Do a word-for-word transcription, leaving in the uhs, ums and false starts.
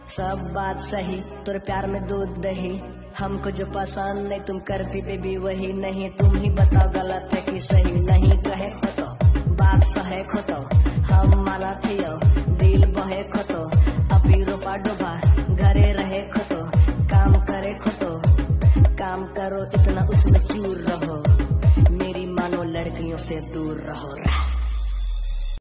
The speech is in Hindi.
सब बात सही, तुर प्यार में दूध दही, हमको जो पसंद नहीं तुम करती बेबी वही नहीं। तुम ही बताओ गलत है कि सही, नहीं कहे खोतो बात सहे खोतो, हम माना थियो दिल बहे खोतो, अभी रोपा डोबा घरे रहे खोतो, काम करे खोतो, काम करो इतना उसमें चूर रहो, मेरी मानो लड़कियों से दूर रहो।